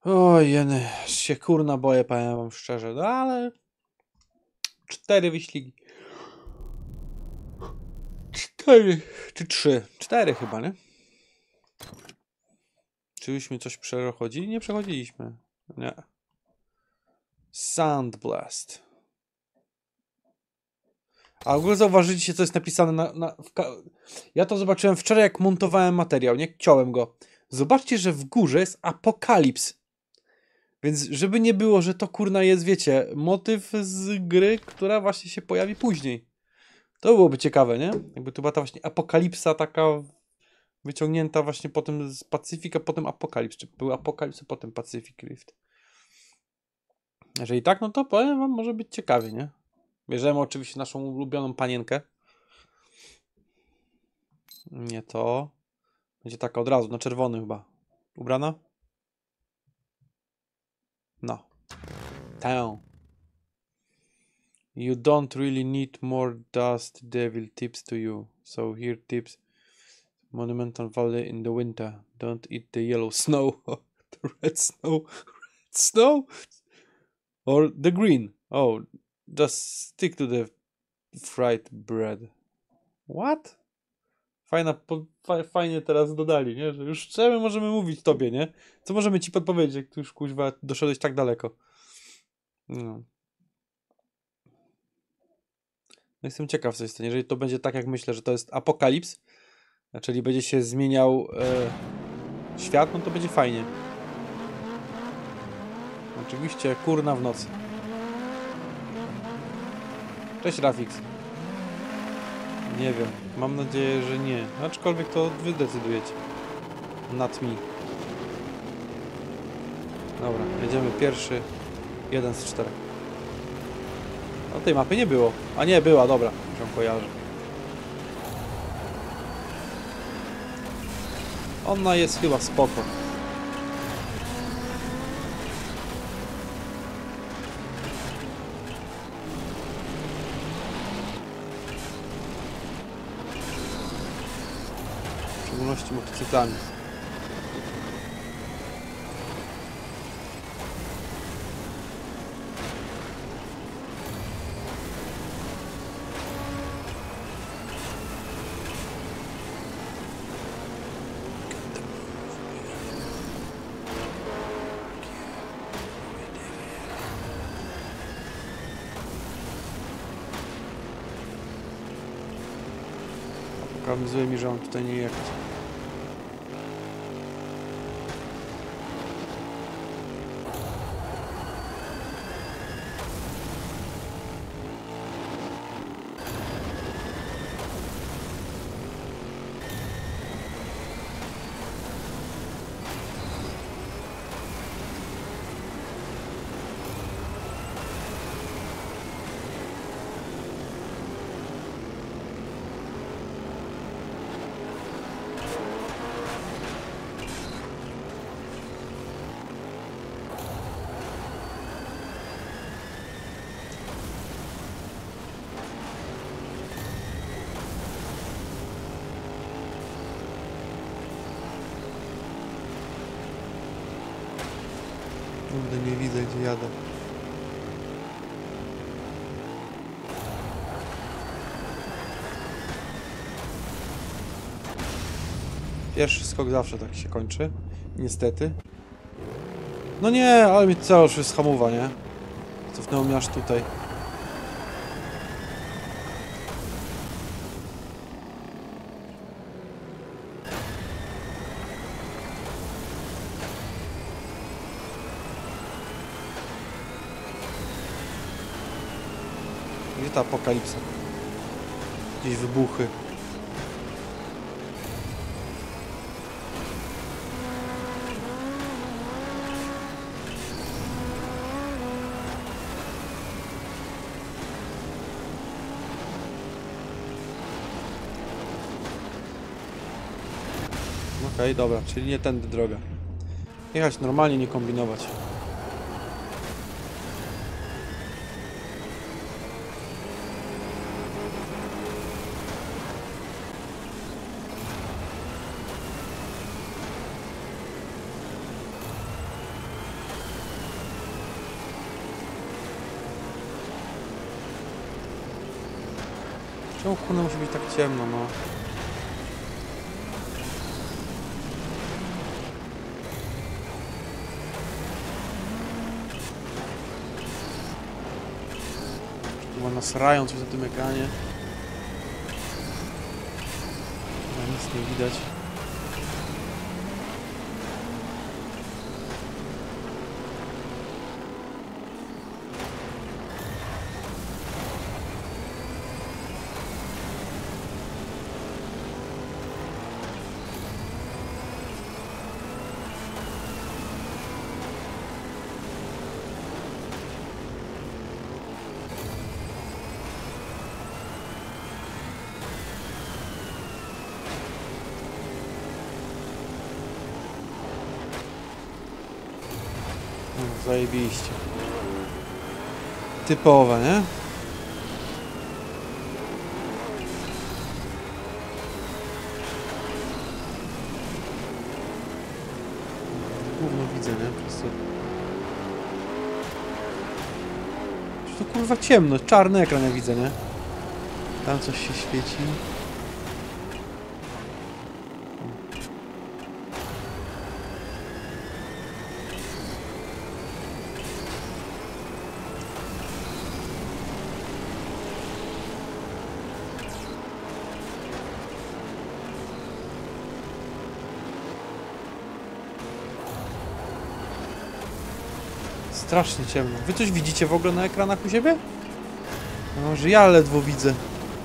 Oj, jeny, się kurna boję, powiem wam szczerze, no ale 4 wyścigi. 4 czy 3? 4 chyba, nie? Czyśmy coś przechodzili? Nie przechodziliśmy. Nie. Sandblast. A w ogóle zauważyliście, co jest napisane Ja to zobaczyłem wczoraj, jak montowałem materiał, nie? Ciąłem go. Zobaczcie, że w górze jest Apokalips. Więc żeby nie było, że to kurna jest, wiecie, motyw z gry, która właśnie się pojawi później. To byłoby ciekawe, nie? Jakby to była ta właśnie apokalipsa taka wyciągnięta właśnie potem z Pacyfika, potem Apokalips. Czy był Apokalips, a potem Pacific Rift. Jeżeli tak, no to powiem wam, może być ciekawie, nie? Bierzemy oczywiście naszą ulubioną panienkę. Nie to. Będzie taka od razu, na czerwony chyba. Ubrana? No. Tę. You don't really need more dust devil tips to you. So here tips. Monumental Valley in the winter. Don't eat the yellow snow. The red snow. Red snow? Or the green. Oh, just stick to the fried bread. What? Fajnie teraz dodali, nie? Że już co my możemy mówić tobie, nie? Co możemy ci podpowiedzieć, jak tu już kuźwa doszedłeś tak daleko? No. Jestem ciekaw, co jest. Jeżeli to będzie tak, jak myślę, że to jest apokalips, czyli będzie się zmieniał świat, no to będzie fajnie. Oczywiście kurna w nocy. Cześć Rafix. Nie wiem. Mam nadzieję, że nie. Aczkolwiek to wy decydujecie. Not me. Dobra, jedziemy pierwszy. 1 z 4. No tej mapy nie było. A nie, była, dobra. Już ją kojarzę. Ona jest chyba spoko. W szczególności motocyklami. Pokazuje mi, że on tutaj nie jechać. Kurde, nie widzę, gdzie jadę. Pierwszy skok zawsze tak się kończy. Niestety. No nie, ale mi cały już jest hamowa, nie? Cofnęło mnie aż tutaj. Gdzie ta apokalipsa? Gdzieś wybuchy. Okej, dobra, czyli nie tędy droga. Jechać normalnie, nie kombinować. Czemu kurna musi być tak ciemno, no? Chyba nasrają coś na tym ekranie. No, nic nie widać. Zajebiście. Typowe, nie? Gówno widzę, nie? Po prostu. To kurwa ciemno, czarny ekran ja widzę, nie? Tam coś się świeci. Strasznie ciemno. Wy coś widzicie w ogóle na ekranach u siebie? No może ja ledwo widzę.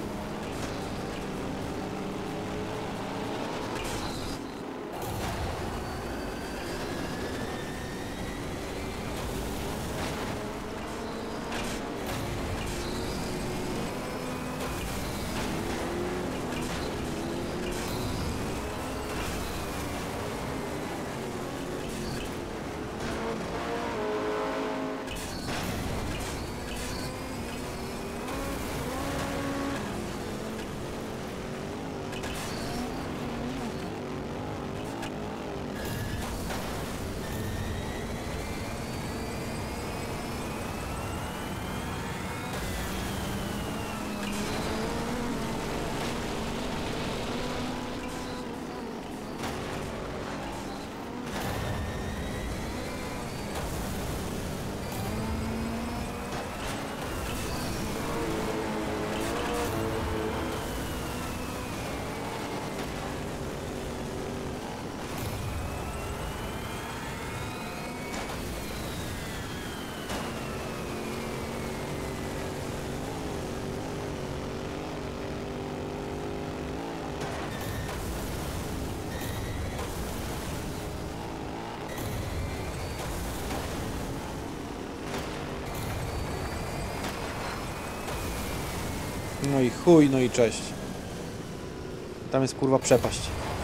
No i chuj, no i cześć. Tam jest kurwa przepaść.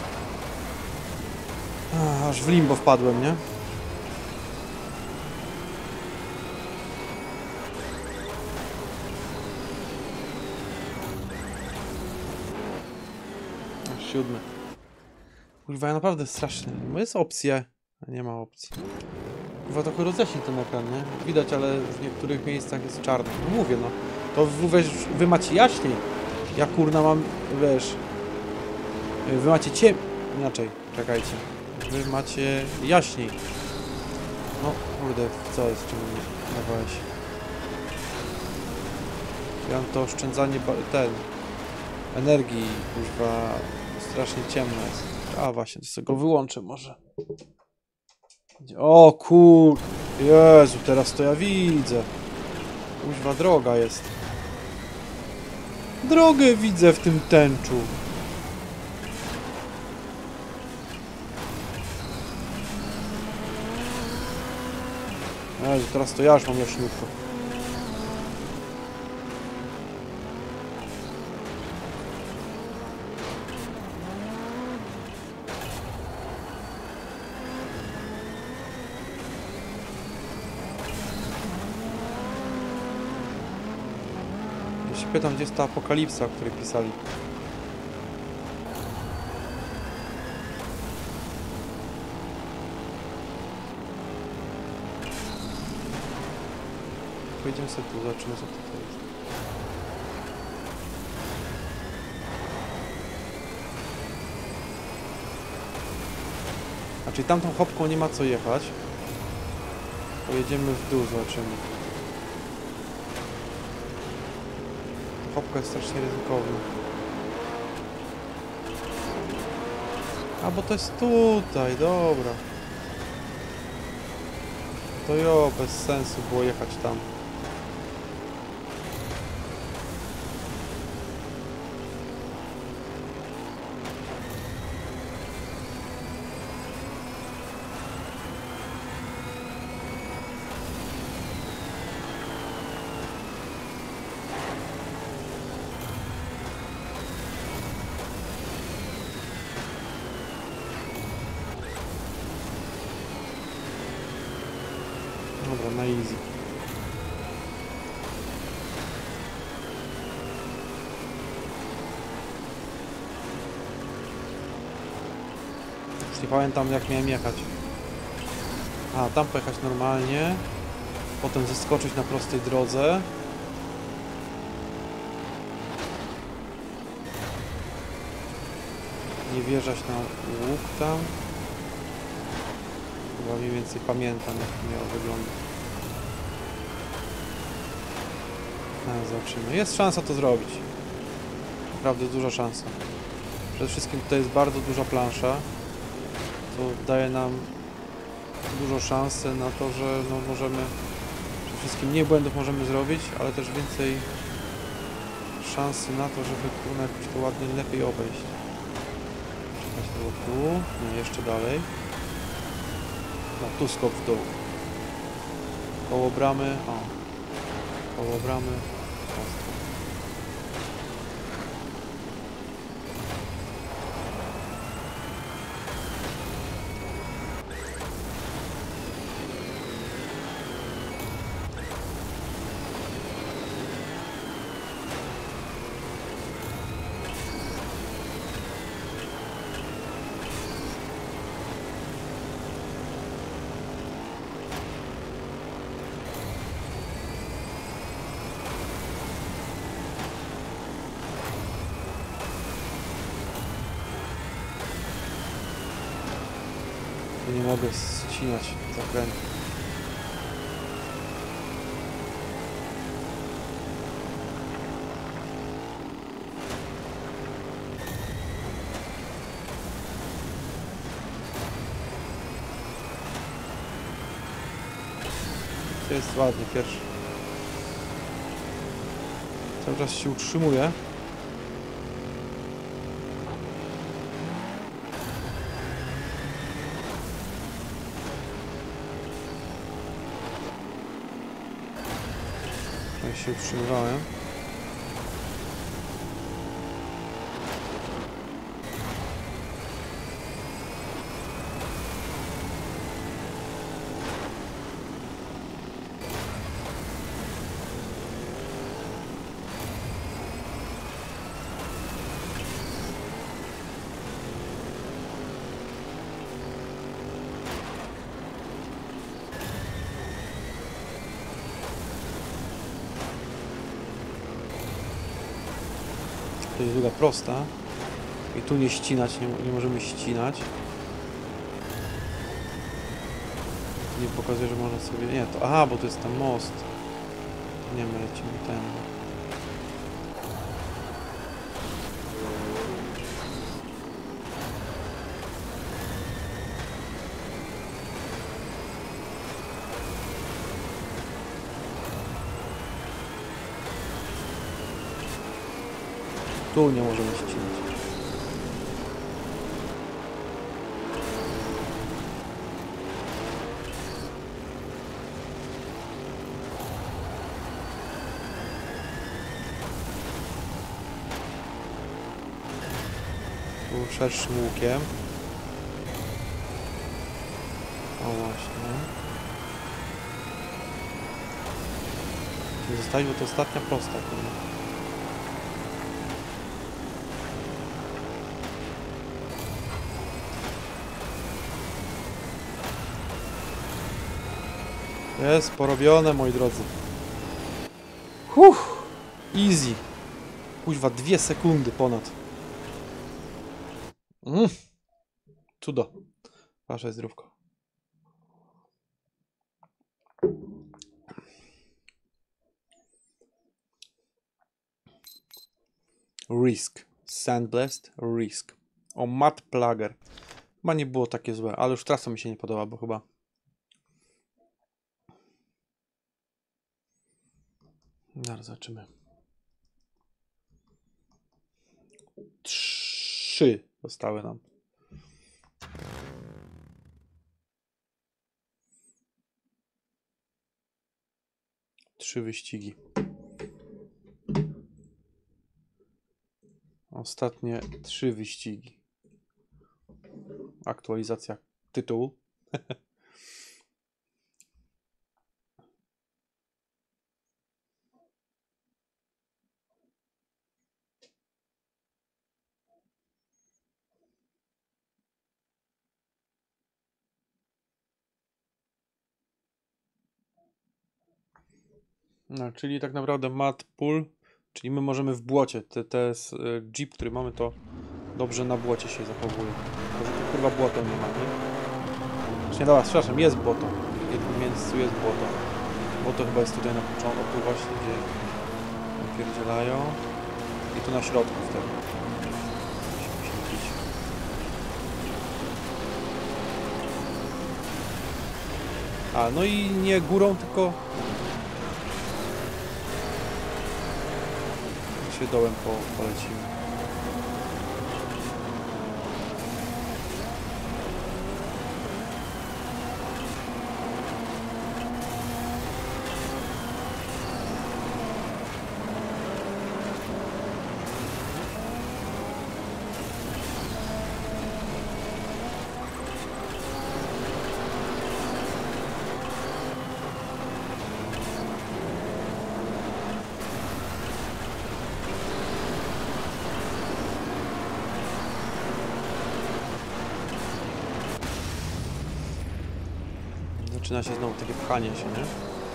Aż w limbo wpadłem, nie? Aż 7. Kurwa, ja naprawdę strasznie. Bo jest opcja. A nie ma opcji. Kurwa, trochę roześnij ten ekran, nie? Widać, ale w niektórych miejscach jest czarny. No mówię, no. To wy macie jaśniej. Ja kurna mam, wiesz... Wy macie inaczej, czekajcie. Wy macie jaśniej. No, kurde, co jest, czemu nie dawałeś? Ja mam to oszczędzanie, energii, kurwa, strasznie ciemno jest. A właśnie, to sobie go wyłączę może. O kur... Jezu, teraz to ja widzę. Kurwa, droga jest. Drogę widzę w tym tęczu. Jezu, teraz to ja już mam jaśniutko. Ja się pytam, gdzie jest ta apokalipsa, o której pisali. Pojedziemy sobie tu, zobaczymy co tutaj jest. Znaczy tamtą hopką nie ma co jechać. Pojedziemy w dół, zobaczymy. Hopka jest strasznie ryzykowna. A, bo to jest tutaj, dobra. To jo, bez sensu było jechać tam. Dobra, na easy. Już nie pamiętam jak miałem jechać. A, tam pojechać normalnie. Potem zeskoczyć na prostej drodze. Nie wjeżdżać na łuk tam. Chyba mniej więcej pamiętam jak to miało wyglądać. Zobaczymy. Jest szansa to zrobić. Naprawdę duża szansa. Przede wszystkim tutaj jest bardzo duża plansza. To daje nam dużo szansy na to, że no możemy przede wszystkim mniej błędów możemy zrobić, ale też więcej szansy na to, żeby kurna jakoś to ładnie lepiej obejść. Czekać było tu, nie, jeszcze dalej. No, tu skok w dół. Koło bramy, o. Koło bramy. Ostro. Nie mogę ścinać zakrętu. To jest ładnie, pierwszy. Cały czas się utrzymuje. Się utrzymywałem. To jest droga prosta i tu nie ścinać, nie możemy ścinać. Nie pokazuje, że można sobie... Nie, to... Aha, bo to jest tam most. Nie, my lecimy ten. Tu nie możemy ścinać. Tu szerszym łukiem. O właśnie. Zostawił to ostatnia prosta. Jest porobione, moi drodzy. Easy. Kuźwa, 2 sekundy ponad. Cudo. Wasze zdrówko. Risk. Sandblast. Risk. O, Matt Plager. Chyba nie było takie złe, ale już trasa mi się nie podoba, bo chyba... Zaraz zobaczymy. 3 zostały nam. Trzy wyścigi. Ostatnie 3 wyścigi. Aktualizacja tytułu. No, czyli tak naprawdę mat pool, czyli my możemy w błocie. Ten Jeep, który mamy, to dobrze na błocie się zachowuje. Tylko, że tu kurwa błoto nie ma, nie? Właśnie, dobra, przepraszam, jest błoto. W jednym miejscu jest błoto. Błoto chyba jest tutaj na początku właśnie, gdzie napierdzielają. I tu na środku wtedy. Musimy się bić. A, no i nie górą, tylko... się dołem polecimy. Zaczyna się znowu takie pchanie się, nie?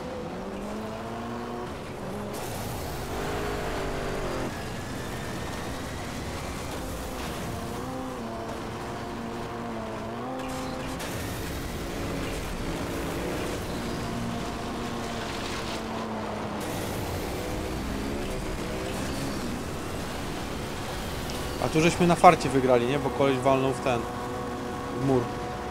A tu żeśmy na farcie wygrali, nie? Bo koleś walnął w ten mur.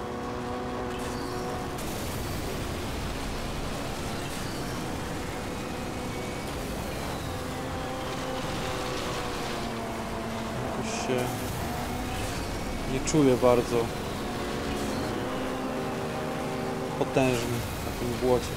Jakoś się nie czuję bardzo potężny na tym błocie.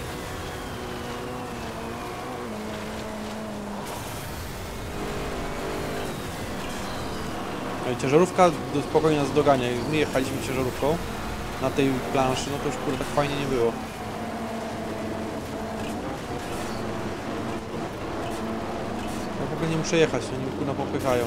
Ciężarówka spokojnie nas dogania. Jak my jechaliśmy ciężarówką na tej planszy, no to już kurde tak fajnie nie było. Ja w ogóle nie muszę jechać, oni mnie kurwa popychają.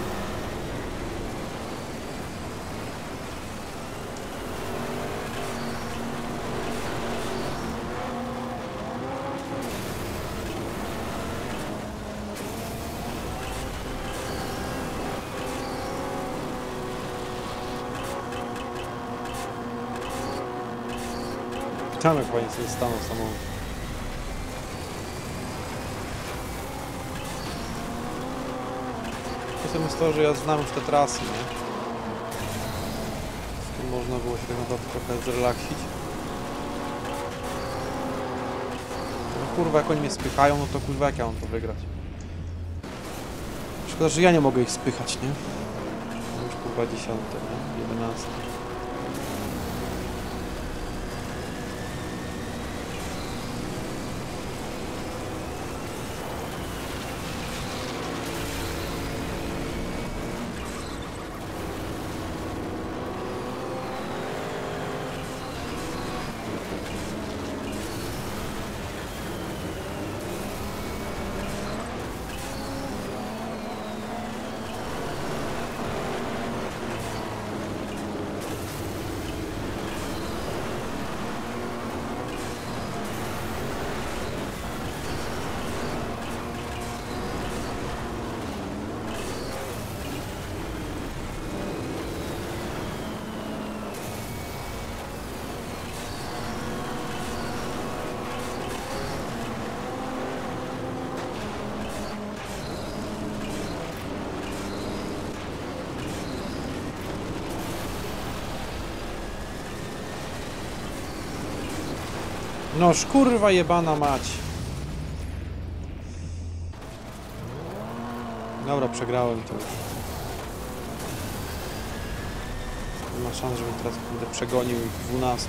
Tam jak fajnie sobie stanął samochód. Czasem jest to, że ja znam już te trasy, nie? Z tym można było się tak naprawdę trochę zrelaksić. No kurwa, jak oni mnie spychają, no to kurwa, jak ja mam to wygrać? Szkoda, że ja nie mogę ich spychać, nie? No już kurwa 10, nie? 11. No szkurwa jebana mać. Dobra, przegrałem to już. Nie ma szans, żebym teraz będę przegonił 12.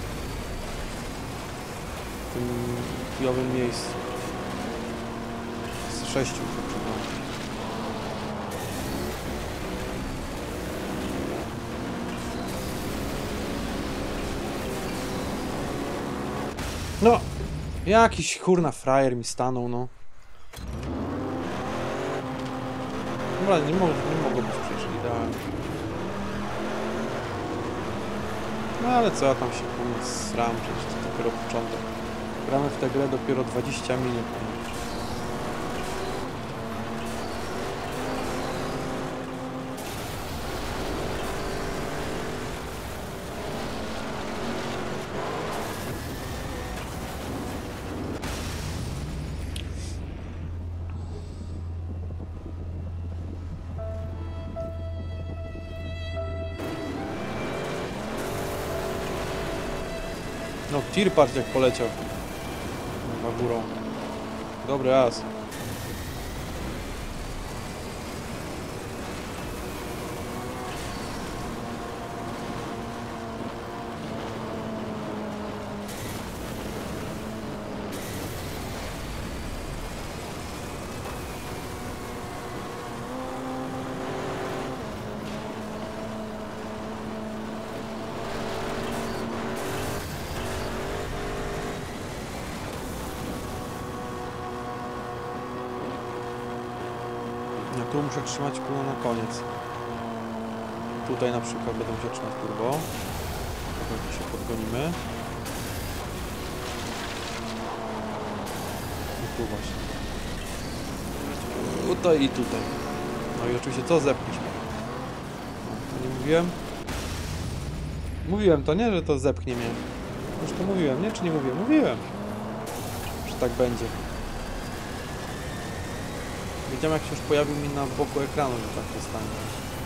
W tym chujowym miejscu. Z 6 już przegrałem. No! Jakiś kurna frajer mi stanął, no. Dobra, nie mogło być przecież idealnie. No ale co ja tam się sram, przecież to dopiero początek. Gramy w tę grę dopiero 20 minut. No, tir patrz jak poleciał. Na górą. Dobry as. No tu muszę trzymać kurwa na koniec. Tutaj na przykład będę musiał trzymać turbo. Potem się podgonimy. I tu właśnie. Tutaj i tutaj. No i oczywiście co zepchniesz mnie? No, to nie mówiłem? Mówiłem to, nie? Że to zepchnie mnie. Już to mówiłem, nie? Czy nie mówiłem? Mówiłem. Że tak będzie. Wiedziałem jak się już pojawił mi na boku ekranu, że tak to stanie.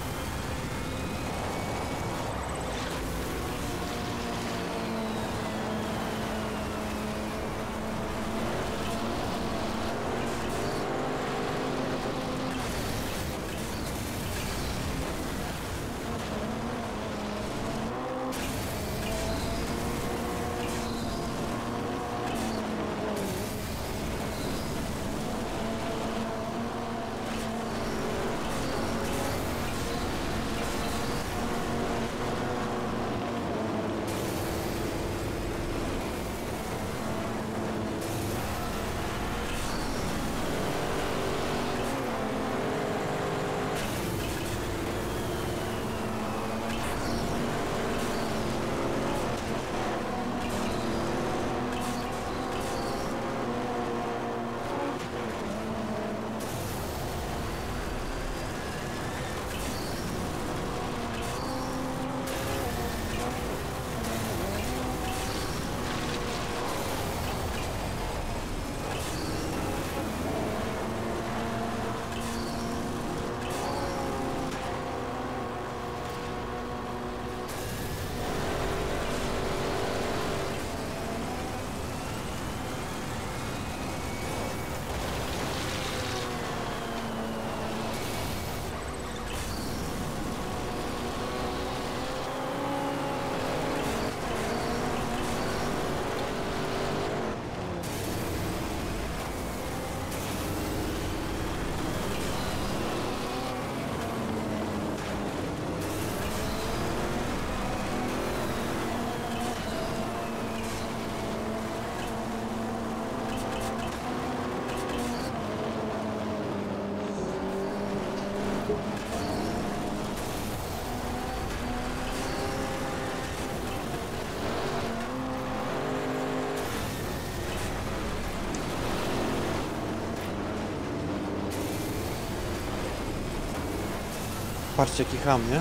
Patrzcie jaki ham, nie?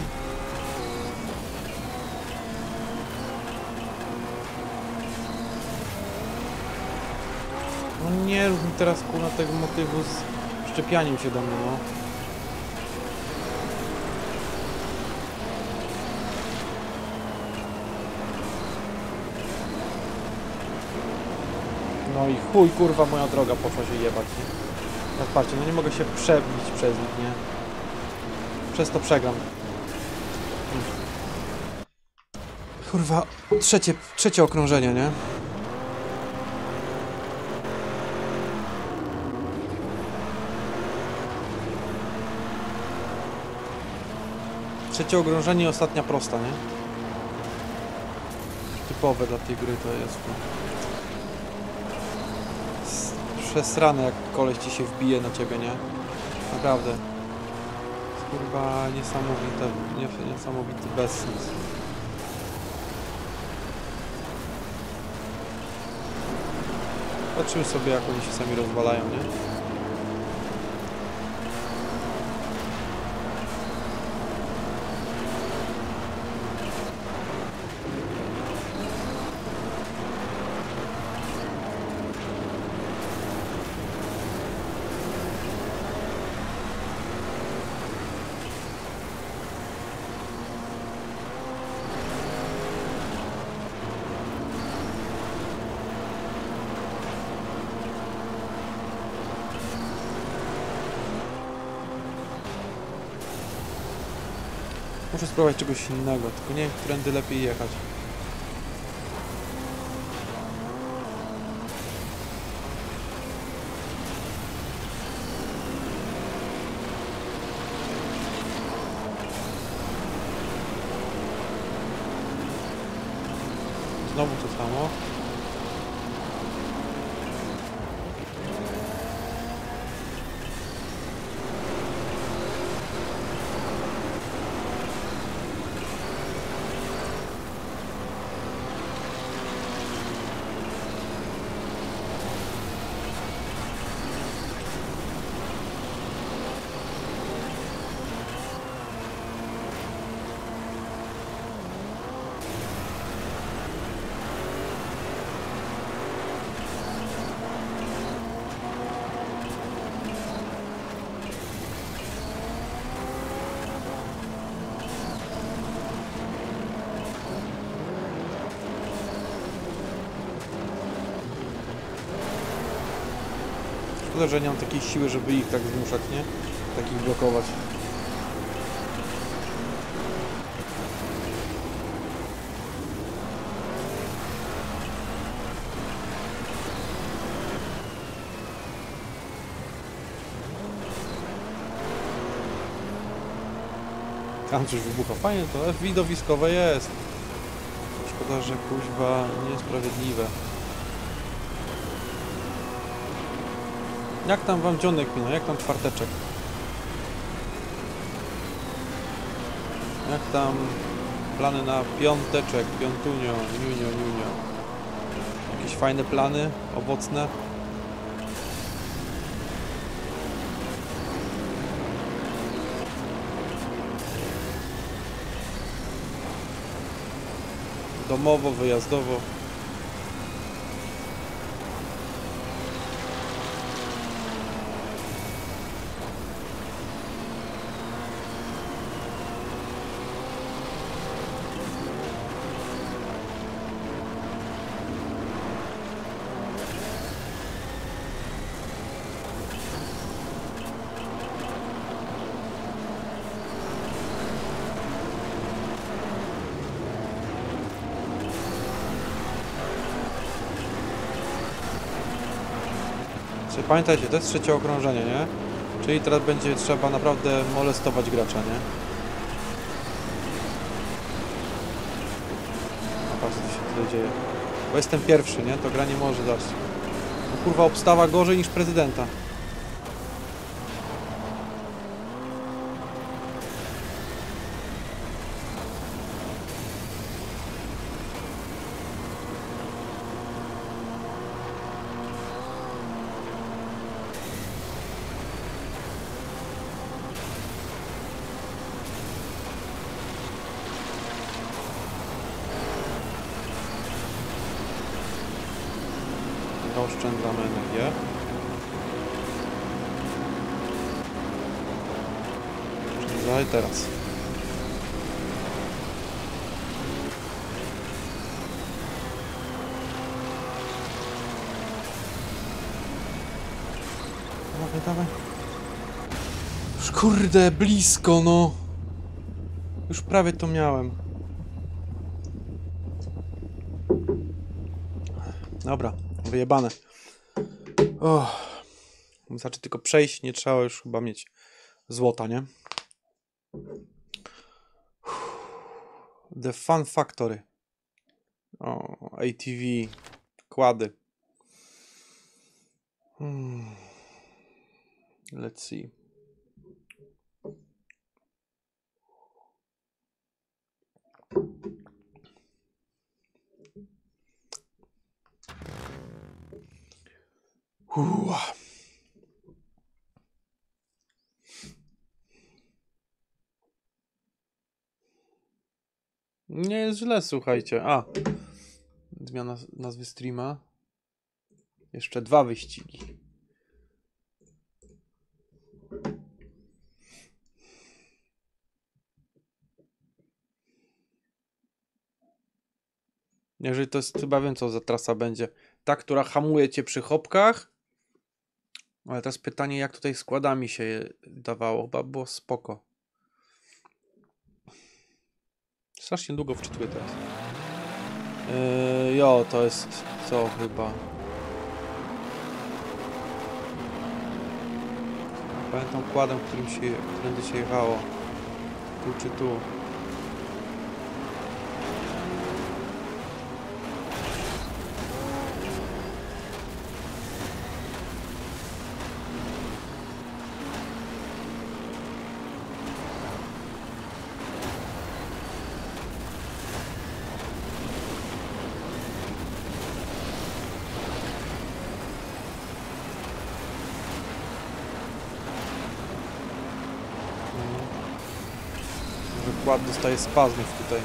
No nie rób mi teraz kurwa tego motywu z szczepianiem się do mnie, no. No i chuj, kurwa, moja droga poszła się jebać, nie? Tak, patrzcie, no nie mogę się przebić przez nich, nie? Przez to przegram. Kurwa, trzecie okrążenie, nie? Trzecie okrążenie, ostatnia prosta, nie? Typowe dla tej gry to jest. Przesrane, jak koleś ci się wbije na ciebie, nie? Naprawdę. Kurwa, niesamowity bezsens. Patrzymy sobie, jak oni się sami rozwalają, nie? Muszę spróbować czegoś innego, tylko nie wiem, którędy lepiej jechać. Znowu to samo. Szkoda, że nie mam takiej siły, żeby ich tak zmuszać, nie? Takich blokować. Tam coś wybucha. Fajnie to, widowiskowe jest. Szkoda, że kuźwa niesprawiedliwe. Jak tam wam dzionek minął? Jak tam czwarteczek? Jak tam plany na piąteczek? Piątunio, niunio. Jakieś fajne plany? Owocne? Domowo, wyjazdowo. Pamiętajcie, to jest trzecie okrążenie, nie? Czyli teraz będzie trzeba naprawdę molestować gracza, nie? A patrz, co się tutaj dzieje. Bo jestem pierwszy, nie? To gra nie może dać. No, kurwa, obstawa gorzej niż prezydenta. Oszczędzamy energię. Oszczędzaj teraz. Dawaj, dawaj. Już kurde, blisko, no. Już prawie to miałem. Dobra, wyjebane. Wystarczy tylko przejść, nie trzeba już chyba mieć złota, nie? The Fun Factory. O, ATV. Kłady. Let's see. Nie jest źle, słuchajcie. Zmiana nazwy streama. Jeszcze 2 wyścigi. Jeżeli to jest, chyba wiem co za trasa będzie. Ta, która hamuje cię przy hopkach. Ale teraz pytanie, jak tutaj składami się dawało. Chyba było spoko. Strasznie długo wczytuję teraz. To jest co chyba. Pamiętam kładem, którym się jechało. Tu czy tu. Kład dostaje spazmów tutaj.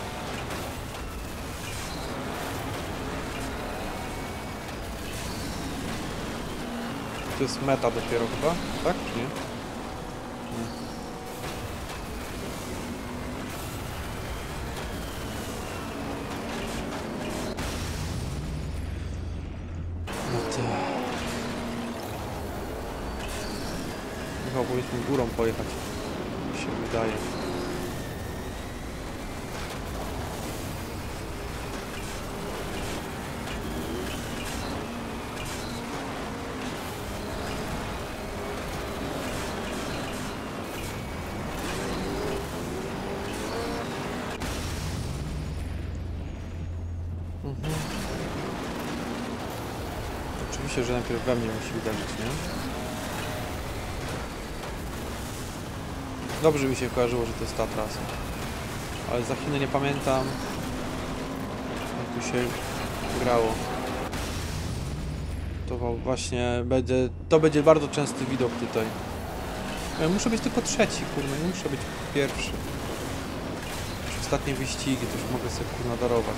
To jest meta dopiero chyba, tak czy nie? No to... Chyba powinniśmy górą pojechać, mi się wydaje. Oczywiście, że najpierw we mnie musi uderzyć, nie? Dobrze mi się kojarzyło, że to jest ta trasa. Ale za Chiny nie pamiętam, jak tu się grało. To właśnie będzie bardzo częsty widok tutaj. Ja muszę być tylko trzeci, kurwa, nie muszę być pierwszy. Już ostatnie wyścigi, to już mogę sobie kurwa darować.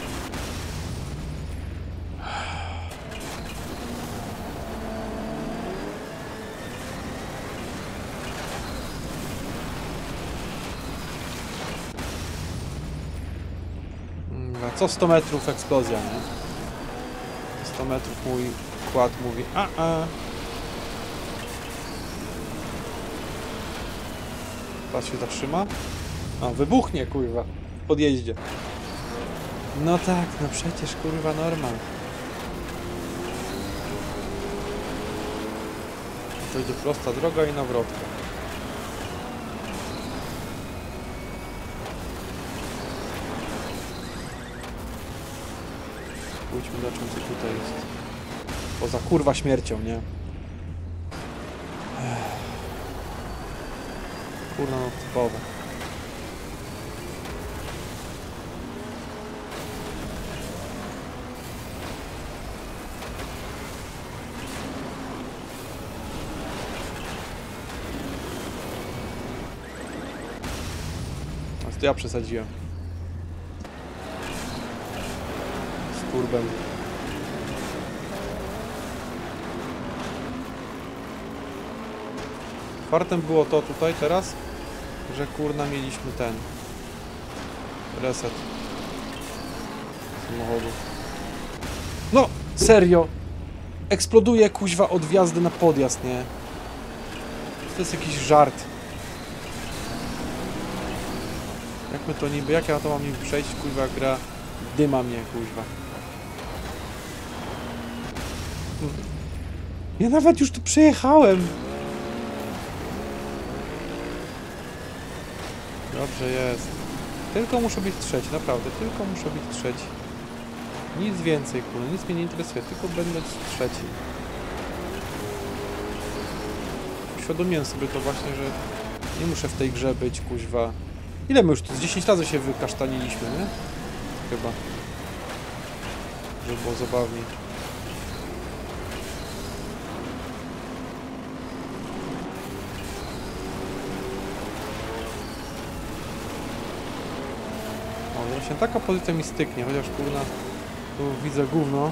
Co 100 metrów eksplozja, nie? 100 metrów mój kład mówi Pas się zatrzyma? Wybuchnie, kurwa, w podjeździe. No tak, no przecież, kurwa, normal. To idzie prosta droga i nawrotka. Pójdźmy na czym, co tutaj jest. Poza kurwa śmiercią, nie? Kurwa, no typowe. A to ja przesadziłem. Z turbem. Fartem było to tutaj teraz, że kurna mieliśmy ten reset samochodu. No, serio! Eksploduje kuźwa od wjazdy na podjazd, nie? to jest jakiś żart. Jak my to niby, jak ja to mam niby przejść, kurwa, gra dyma mnie, kurwa. Ja nawet już tu przejechałem. Dobrze jest. Tylko muszę być trzeci, naprawdę, tylko muszę być trzeci. Nic więcej, kurwa, nic mnie nie interesuje, tylko będę trzeci. Uświadomiłem sobie to właśnie, że nie muszę w tej grze być, kuźwa. Ile my już tu? Z 10 razy się wykasztaniliśmy, nie? Chyba. Żeby było zabawniej. O, właśnie taka pozycja mi styknie, chociaż kurna tu widzę gówno.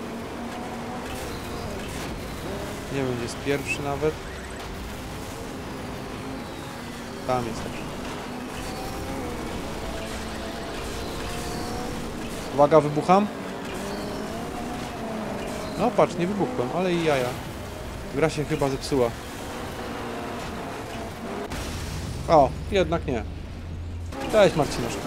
Nie wiem, gdzie jest pierwszy nawet. Tam jest też. Uwaga, wybucham. No patrz, nie wybuchłem, ale i jaja. Gra się chyba zepsuła. O, jednak nie. Cześć Marcinoszka.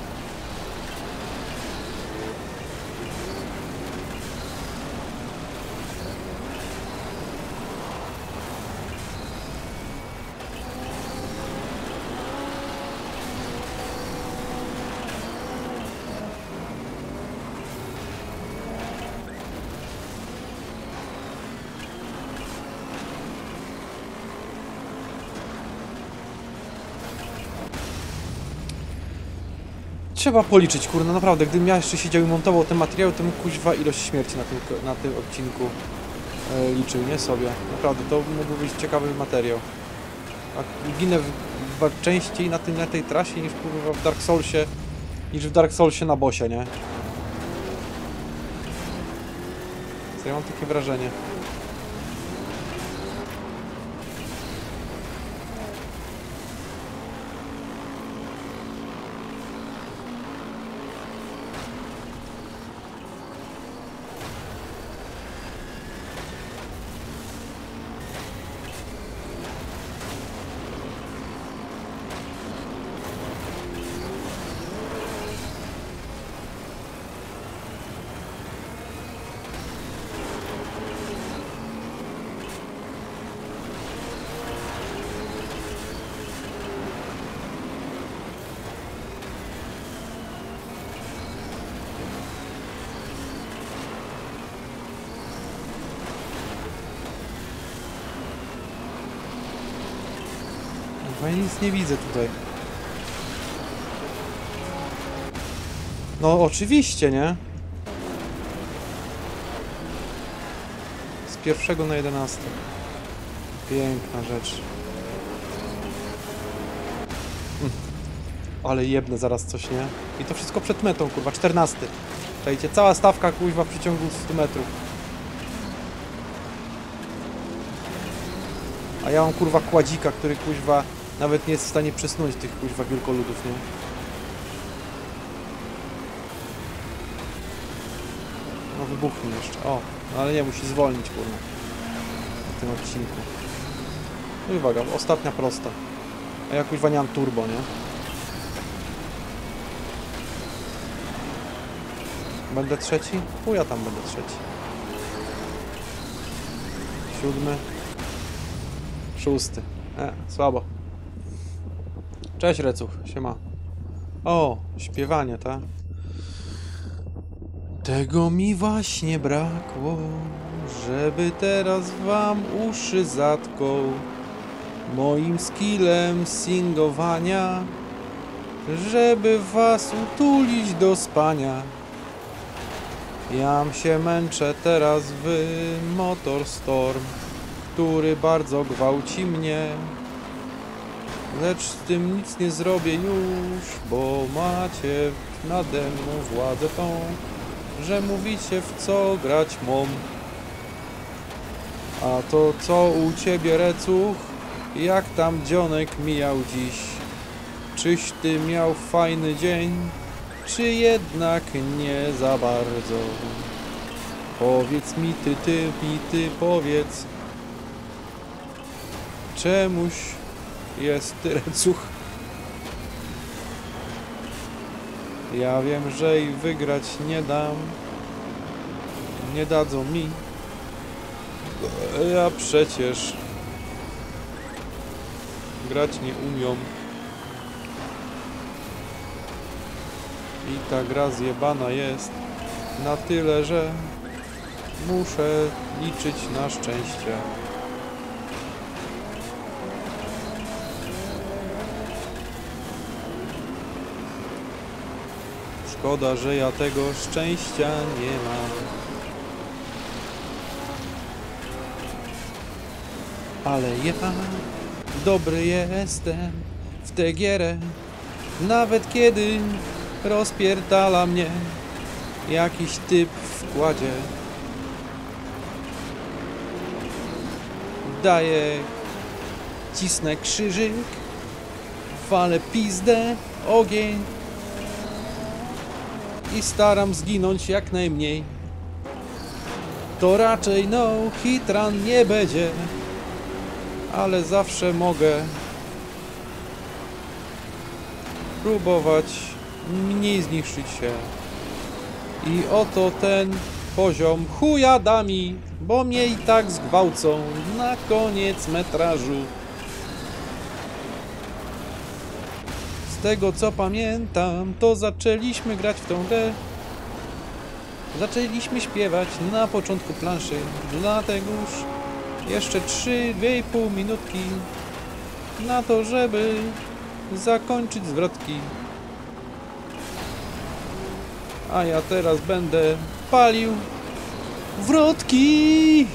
Trzeba policzyć, kurna, naprawdę. Gdybym ja jeszcze siedział i montował te materiały, to bym kuźwa ilość śmierci na tym odcinku liczył, nie sobie. Naprawdę, to mógłby być ciekawy materiał. A ginę częściej na tej trasie niż kurwa w Dark Soulsie na bossie, nie? Co ja mam takie wrażenie. Ja nic nie widzę tutaj. No oczywiście, nie? Z 1 na 11. Piękna rzecz. Ale jebnę zaraz coś, nie? I to wszystko przed metą, kurwa, 14. Czajcie, cała stawka, kurwa, w przeciągu 100 metrów. A ja mam, kurwa, kładzika, który, kurwa, nawet nie jest w stanie przesunąć tych, kurwa, wielkoludów, nie? No wybuchnie jeszcze. O, no ale nie, musi zwolnić, kurwa. Na tym odcinku. No i uwaga, ostatnia prosta. A ja, kurwa, nie mam turbo, nie? Będę trzeci? Ja tam będę trzeci. 7. 6. Słabo. Cześć Recuch, siema. O, śpiewanie, tak? Tego mi właśnie brakło, żeby teraz wam uszy zatkał moim skillem singowania, żeby was utulić do spania. Jam się męczę teraz w Motorstorm, który bardzo gwałci mnie. Lecz z tym nic nie zrobię już, bo macie nade mną władzę tą, że mówicie w co grać mom. A to co u ciebie, Recuch? Jak tam dzionek mijał dziś? Czyś ty miał fajny dzień? Czy jednak nie za bardzo? Powiedz mi ty, powiedz. czemuś jest tyrecuch. Ja wiem, że i wygrać nie dam. Nie dadzą mi. Ja przecież grać nie umią. I ta gra zjebana jest na tyle, że muszę liczyć na szczęście. Szkoda, że ja tego szczęścia nie mam. Ale ja dobry jestem w tę gierę, nawet kiedy rozpierdala mnie jakiś typ w kładzie. Daję, cisnę krzyżyk, walę pizdę, ogień i staram zginąć jak najmniej. To raczej no hit run nie będzie, ale zawsze mogę próbować mniej zniszczyć się. I oto ten poziom chuja da mi, bo mnie i tak zgwałcą na koniec metrażu. Z tego co pamiętam, to zaczęliśmy grać w tą grę. Zaczęliśmy śpiewać na początku planszy, dlategoż jeszcze 2,5 minutki na to, żeby zakończyć zwrotki. A ja teraz będę palił wrotki.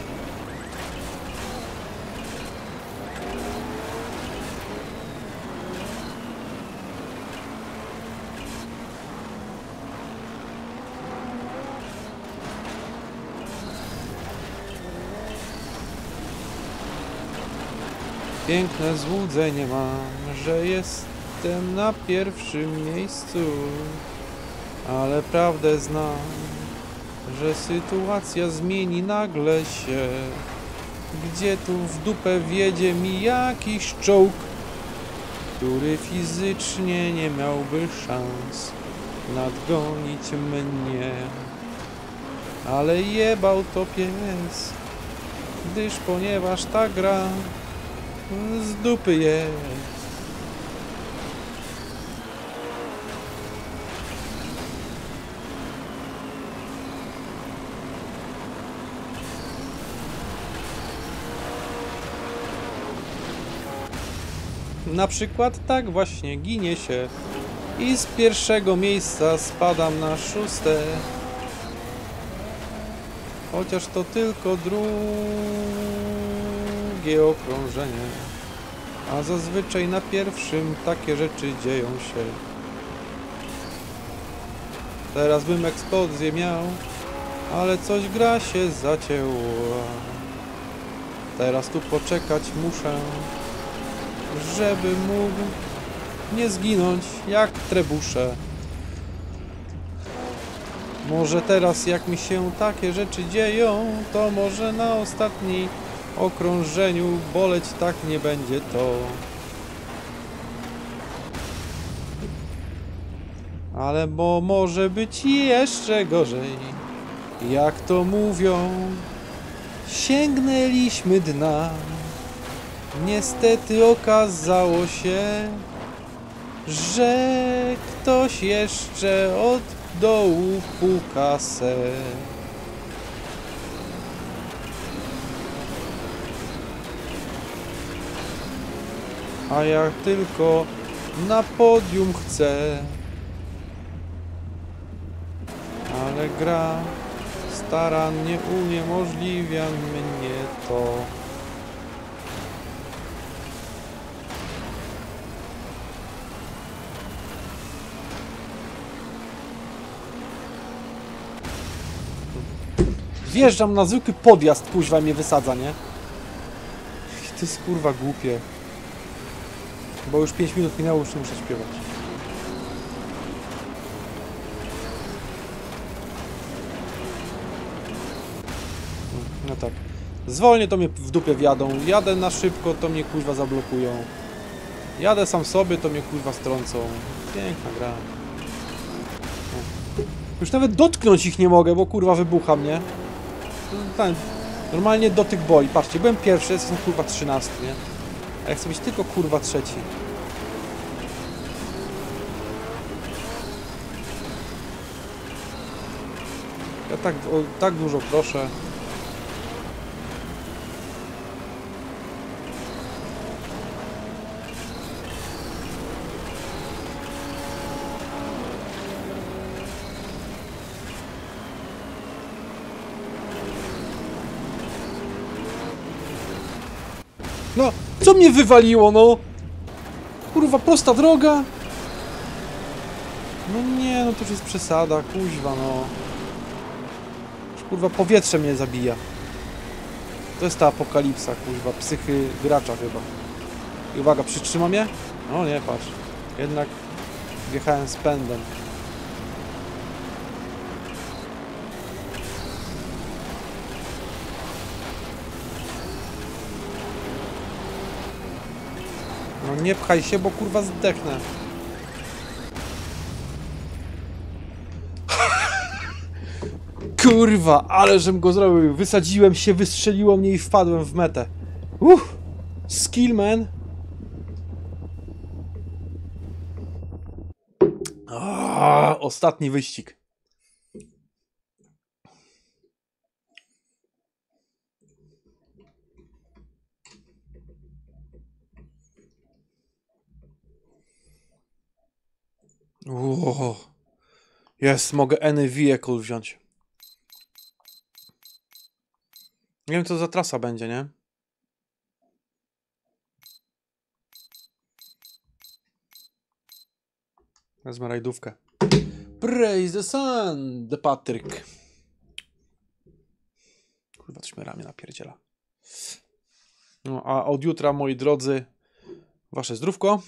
Piękne złudzenie mam, że jestem na pierwszym miejscu, ale prawdę znam, że sytuacja zmieni nagle się. Gdzie tu w dupę wjedzie mi jakiś czołg, który fizycznie nie miałby szans nadgonić mnie. Ale jebał to pies, gdyż ponieważ ta gra z dupy jest. Na przykład tak właśnie ginie się i z pierwszego miejsca spadam na 6. Chociaż to tylko drugie okrążenie, a zazwyczaj na pierwszym takie rzeczy dzieją się. Teraz bym eksplozję miał, ale coś gra się zacięła. Teraz tu poczekać muszę, żeby mógł nie zginąć jak trebusze. Może teraz jak mi się takie rzeczy dzieją, to może na ostatnim okrążeniu boleć tak nie będzie to. Ale bo może być jeszcze gorzej. Jak to mówią, sięgnęliśmy dna. Niestety okazało się, że ktoś jeszcze od dołu puka se. A ja tylko na podium chcę. Ale gra starannie uniemożliwia mnie to. Wjeżdżam na zwykły podjazd, kuźwa mnie wysadza, nie? To jest kurwa głupie. Bo już 5 minut minęło, już nie muszę śpiewać. No tak. Zwolnię, to mnie w dupie wjadą. Jadę na szybko, to mnie kurwa zablokują. Jadę sam sobie, to mnie kurwa strącą. Piękna gra. Już nawet dotknąć ich nie mogę, bo kurwa wybucha mnie. Normalnie dotyk boli. Patrzcie, byłem pierwszy, jestem kurwa 13, nie? A ja chcę być tylko kurwa trzeci. Ja tak dużo proszę. No, co mnie wywaliło, no? Kurwa, prosta droga. No nie, no to już jest przesada, kuźwa, no. Już, kurwa, powietrze mnie zabija. To jest ta apokalipsa, kuźwa, psychy gracza chyba. I uwaga, przytrzyma mnie? O nie, patrz. Jednak wjechałem z pędem. No nie pchaj się, bo kurwa zdechnę. Kurwa, ale żem go zrobił. Wysadziłem się, wystrzeliło mnie i wpadłem w metę. Skill, man. Ostatni wyścig. Jest, mogę any vehicle wziąć. Nie wiem, co za trasa będzie, nie? Wezmę rajdówkę. Praise the sun, the Patrick. Kurwa, coś mnie ramię napierdziela. No, a od jutra, moi drodzy, wasze zdrówko.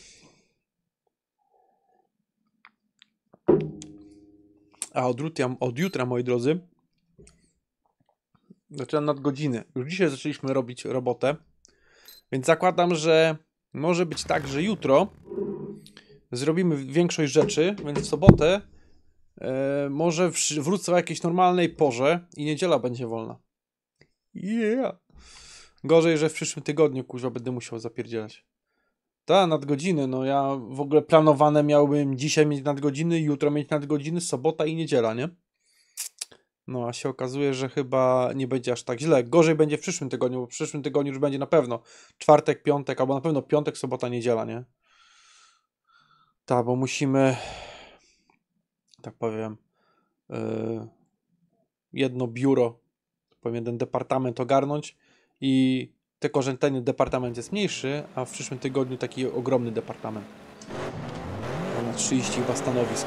A od jutra, moi drodzy, zaczynam nadgodziny. Już dzisiaj zaczęliśmy robić robotę, więc zakładam, że może być tak, że jutro zrobimy większość rzeczy, więc w sobotę może wrócę o jakiejś normalnej porze i niedziela będzie wolna. Yeah! Gorzej, że w przyszłym tygodniu, kurwa, będę musiał zapierdzielać. Ta, nadgodziny, no ja w ogóle planowane miałbym dzisiaj mieć nadgodziny, jutro mieć nadgodziny, sobota i niedziela, nie? No, a się okazuje, że chyba nie będzie aż tak źle. Gorzej będzie w przyszłym tygodniu, bo w przyszłym tygodniu już będzie na pewno czwartek, piątek, albo na pewno piątek, sobota, niedziela, nie? Tak, bo musimy, tak powiem, jedno biuro, powiem, jeden departament ogarnąć i tylko, że ten departament jest mniejszy, a w przyszłym tygodniu taki ogromny departament. Ponad 30 chyba stanowisk.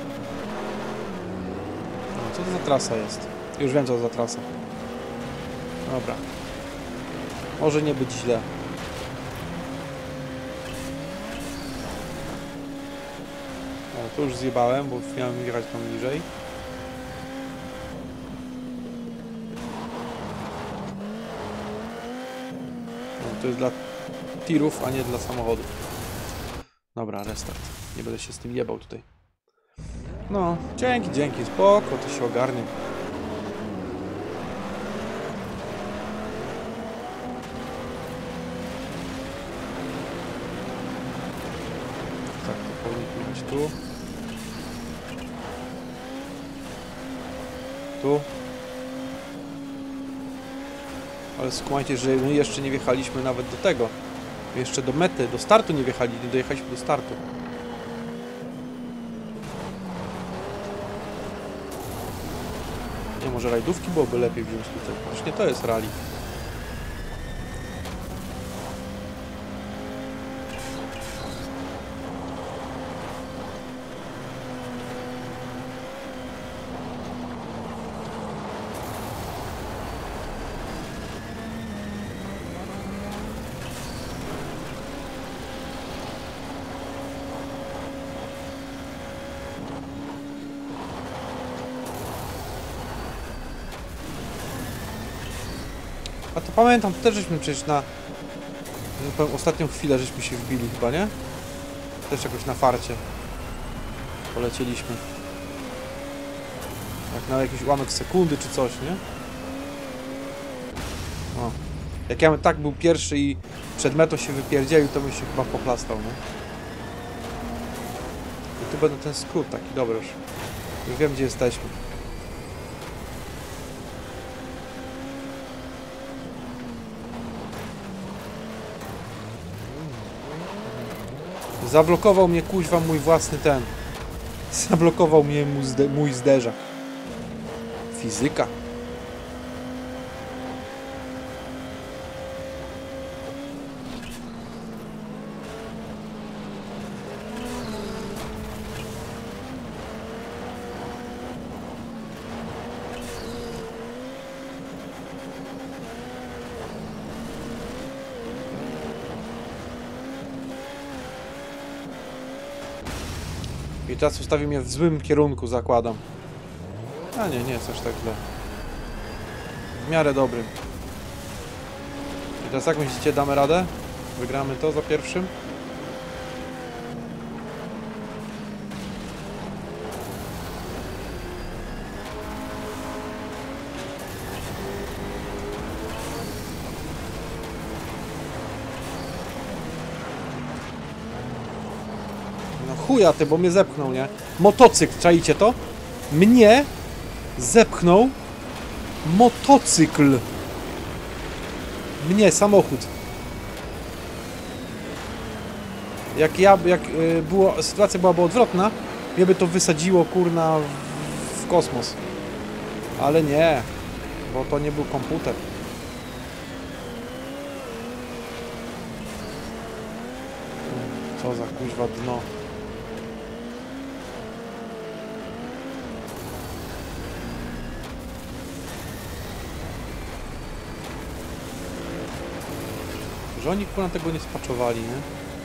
No, co to za trasa jest? Już wiem, co to za trasa. Dobra. Może nie być źle. O, to już zjebałem, bo miałem jechać tam bliżej. No, to jest dla tirów, a nie dla samochodów. Dobra, restart. Nie będę się z tym jebał tutaj. No, dzięki, spoko, to się ogarnie. Tak, to powinno być tu. Tu. Ale skumajcie, że my jeszcze nie wjechaliśmy nawet do tego. Jeszcze do mety, do startu nie dojechaliśmy do startu. Nie, może rajdówki byłoby lepiej wziąć tutaj. Właśnie to jest rally. A to pamiętam, to też żeśmy przecież na... że powiem, ostatnią chwilę żeśmy się wbili chyba, nie? Też jakoś na farcie. Polecieliśmy. Jak na jakiś ułamek sekundy czy coś, nie? O. Jak ja tak był pierwszy i przed metą się wypierdzielił, to bym się chyba poplastał, nie? I tu będę ten skrót taki, dobry już. Już wiem, gdzie jesteśmy. Zablokował mnie, kuźwa, mój własny ten. Zablokował mnie mój zderzak. Fizyka. I teraz ustawił mnie w złym kierunku, zakładam. A nie, nie jest aż tak źle. W miarę dobrym. I teraz jak myślicie, damy radę? Wygramy to za pierwszym? No chuja ty, bo mnie zepchnął, nie? Motocykl, czaicie to? Mnie zepchnął motocykl. Mnie, samochód. Sytuacja byłaby odwrotna, mnie by to wysadziło, kurna, w kosmos. Ale nie, bo to nie był komputer. Co za kuźwa dno. Że oni kurna tego nie spaczowali, nie?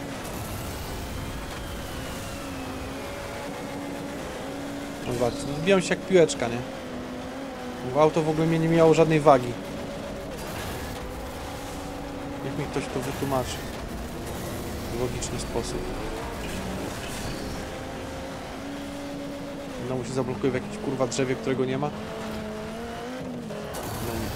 No zobaczcie, zbijam się jak piłeczka, nie? Bo auto w ogóle mnie nie miało żadnej wagi. Niech mi ktoś to wytłumaczy. W logiczny sposób. Znowu się zablokuje w jakimś kurwa drzewie, którego nie ma. No nie.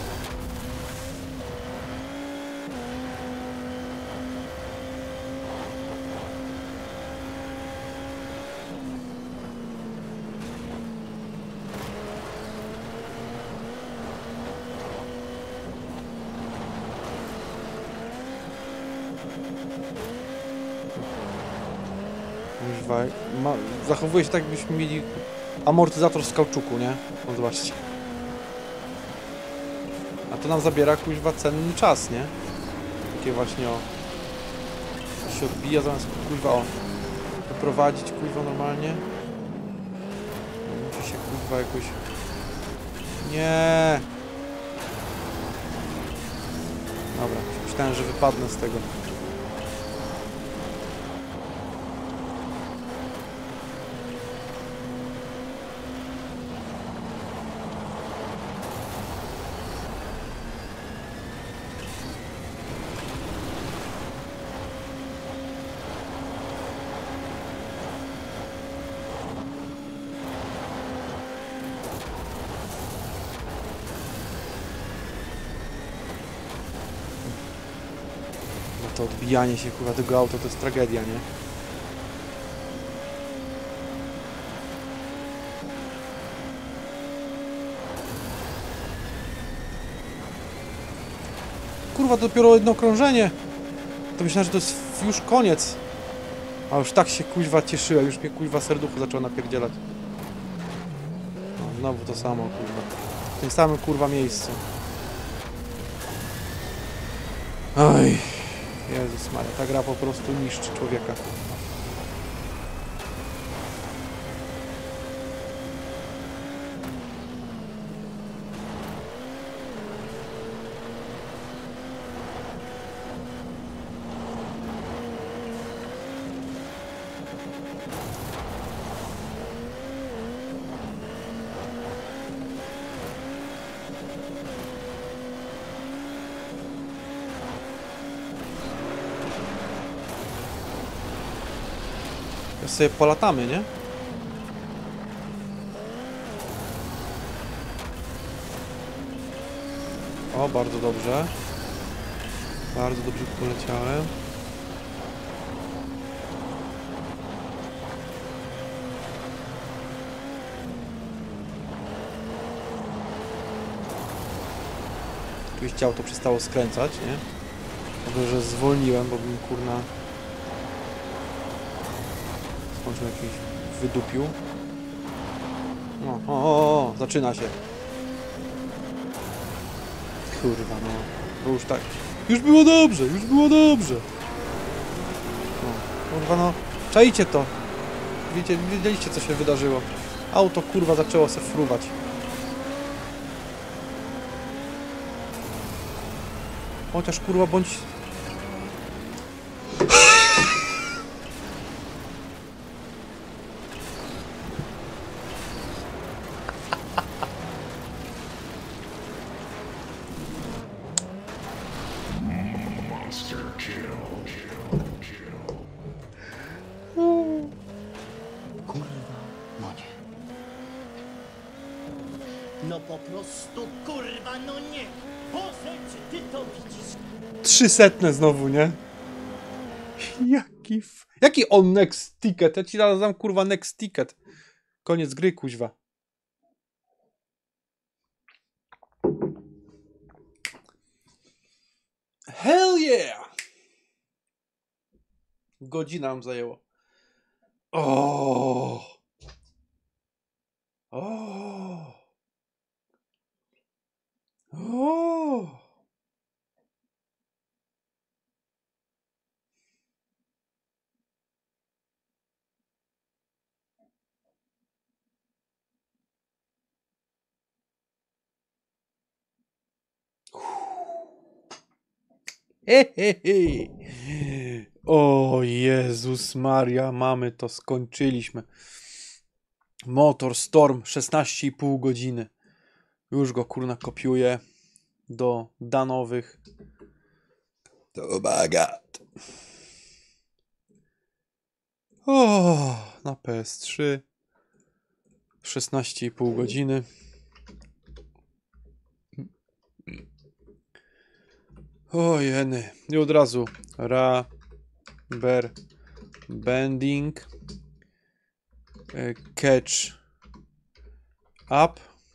Zachowuje się tak, jakbyśmy mieli amortyzator z kauczuku, nie? No zobaczcie. A to nam zabiera kuźwa cenny czas, nie? Takie właśnie o... się odbija zamiast kuźwa o... wyprowadzić kuźwa normalnie. Musi się kuźwa jakoś... Nie. Dobra, myślałem, że wypadnę z tego. To odbijanie się kurwa tego auta to jest tragedia, nie? Kurwa, to dopiero jedno okrążenie. To myślałem, że to jest już koniec. A już tak się kuźwa cieszyłem, już mnie kuźwa serducho zaczęło napierdzielać. No, znowu to samo kurwa. W tym samym kurwa miejscu. Oj. Jezus Maria, ta gra po prostu niszczy człowieka. Teraz sobie polatamy, nie? O, bardzo dobrze. Bardzo dobrze poleciałem. Oczywiście auto przestało skręcać, nie? Dobrze, że zwolniłem, bo bym kurna... Skończył jakiś wydupił. O, zaczyna się. Kurwa, no. To już tak. Już było dobrze, już było dobrze. No, kurwa, no. Czajcie to. Wiedzieliście, co się wydarzyło. Auto, kurwa, zaczęło se fruwać. Chociaż, kurwa, bądź... No po prostu, kurwa, no nie! Boże, czy ty to widzisz? 300 znowu, nie? Jaki on next ticket? Ja ci zaraz dam, kurwa, next ticket. Koniec gry, kuźwa. Hell yeah! Godzina nam zajęło. O. O Jezus Maria, mamy to, skończyliśmy. Motor Storm 16,5 godziny. Już go kurna kopiuję do danowych. To bagat. O, na PS3 16,5 godziny. O jeny. I od razu rubber bending, catch up,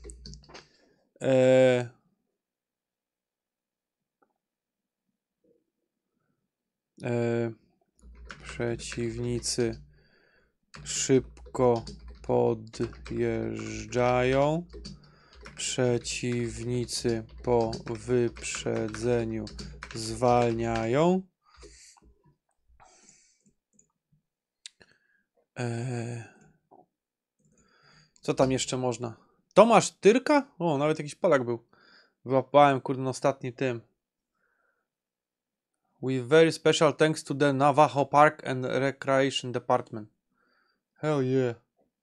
przeciwnicy szybko podjeżdżają. Przeciwnicy po wyprzedzeniu zwalniają. Co tam jeszcze można? Tomasz Tyrka? O, nawet jakiś Polak był. Wyłapałem, kurde, na ostatni tym. With very special thanks to the Navajo Park and Recreation Department. Hell yeah.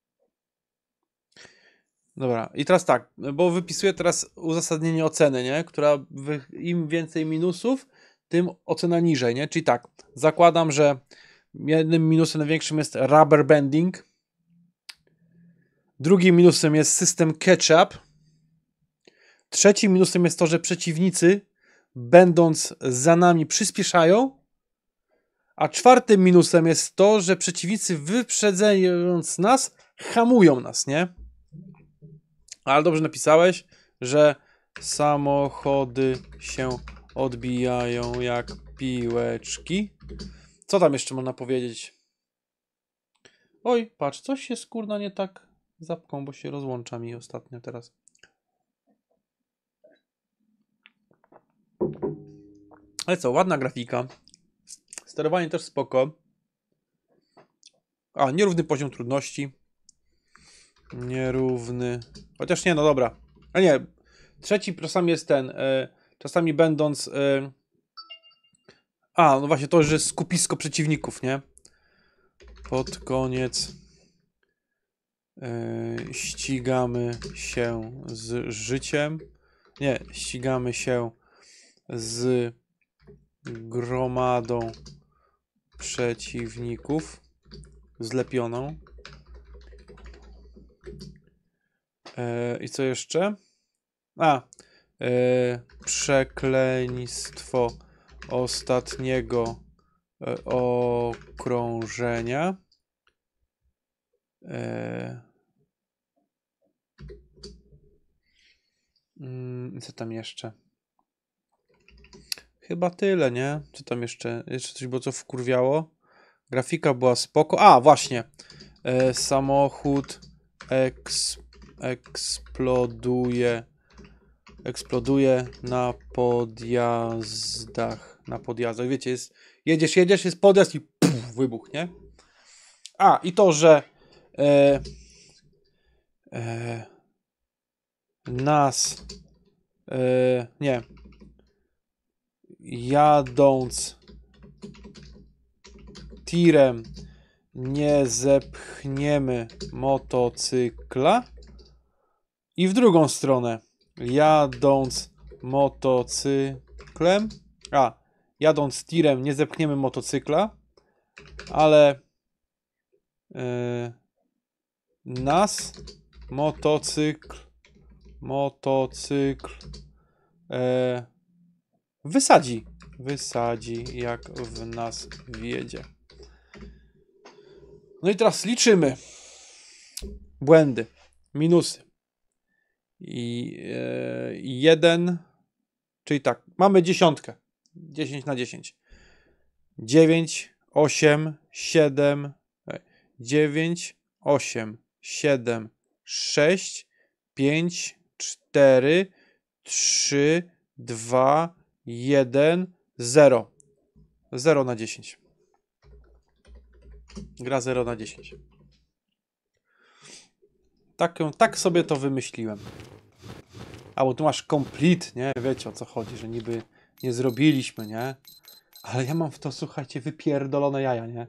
Dobra, i teraz tak, bo wypisuję teraz uzasadnienie oceny, nie? Która im więcej minusów, tym ocena niżej, nie? Czyli tak, zakładam, że jednym minusem największym jest rubber bending. Drugim minusem jest system catch-up. Trzecim minusem jest to, że przeciwnicy, będąc za nami, przyspieszają. A czwartym minusem jest to, że przeciwnicy, wyprzedzając nas, hamują nas, nie? Ale dobrze napisałeś, że samochody się odbijają jak piłeczki. Co tam jeszcze można powiedzieć? Oj, patrz, coś się skurna nie tak zapką, bo się rozłącza mi ostatnio teraz. Ale co, ładna grafika. Sterowanie też spoko. A, nierówny poziom trudności. Nierówny. Chociaż nie, no dobra. A nie, trzeci czasami jest ten. Czasami będąc. A, no właśnie, to, że jest skupisko przeciwników, nie? Pod koniec ścigamy się z życiem. Nie, ścigamy się z gromadą przeciwników. zlepioną. I co jeszcze? Przekleństwo ostatniego okrążenia. Co tam jeszcze? Chyba tyle, nie? Co tam jeszcze? Jeszcze coś było, co wkurwiało? Grafika była spoko. Właśnie. Samochód eksploduje na podjazdach. Na podjazdach. Wiecie, jedziesz, jest podjazd i puf, wybuch, nie? I to, że jadąc tirem nie zepchniemy motocykla i w drugą stronę jadąc motocyklem jadąc tirem nie zepchniemy motocykla, ale nas motocykl wysadzi jak w nas wjedzie. No i teraz liczymy błędy, minusy. I 1, czyli tak, mamy 10. 10 na 10. 9, 8, 7, 9, 8, 7, 6, 5, 4, 3, 2, 1, 0. 0 na 10. Gra 0 na 10. Tak sobie to wymyśliłem. Bo tu masz complete, nie? Wiecie, o co chodzi, że niby nie zrobiliśmy, nie? Ale ja mam w to, słuchajcie, wypierdolone jaja, nie?